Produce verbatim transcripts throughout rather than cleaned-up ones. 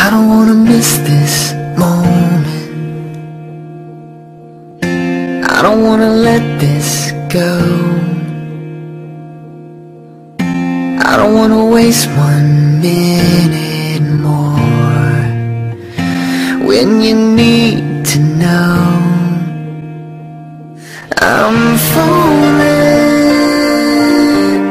I don't wanna miss this moment. I don't wanna let this go. I don't wanna waste one minute more. When you need to know, I'm falling,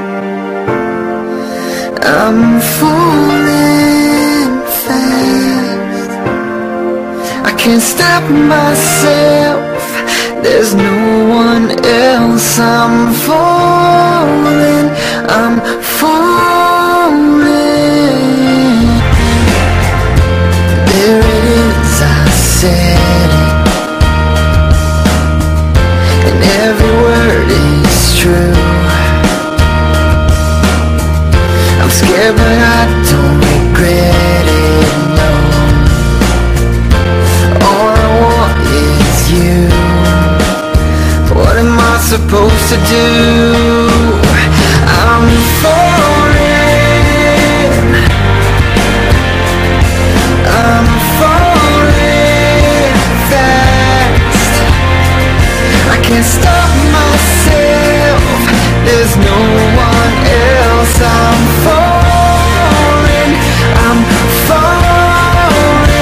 I'm falling fast. I can't stop myself, there's no one else. I'm falling, I'm falling. There it is, I said it, and every word is true. I'm scared but I don't regret it, no. All I want is you. What am I supposed to do? I'm falling, I'm falling fast. I can't stop myself, there's no one else. I'm falling, I'm falling.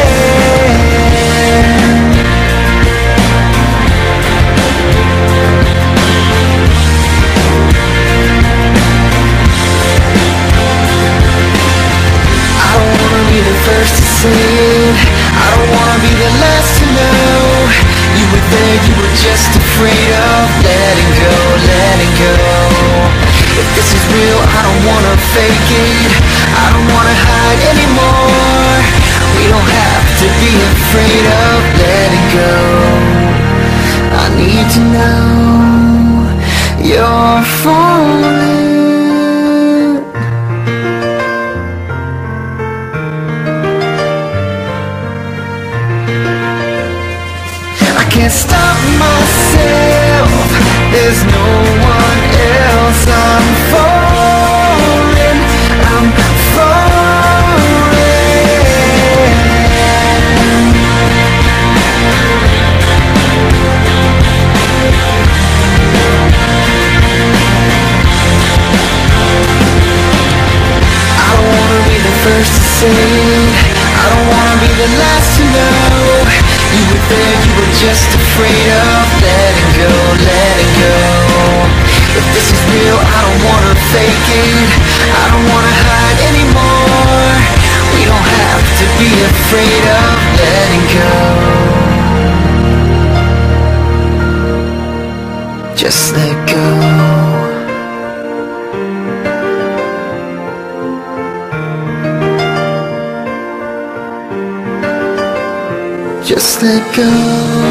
I don't wanna be the first to say it, I don't wanna be the last to know. You were there, you were just afraid of letting go, letting go. If this is real, I don't wanna fake it, I don't wanna hide anymore. We don't have to be afraid of letting go. I need to know you're falling. I can't stop myself, there's no one else. I'm falling, I'm falling. I don't wanna be the first to say it, I don't wanna be the last to know. You were there, you were just afraid of letting go, letting go. If this is real, I don't wanna fake it, I don't wanna hide anymore. We don't have to be afraid of letting go. Just let go. Just let go.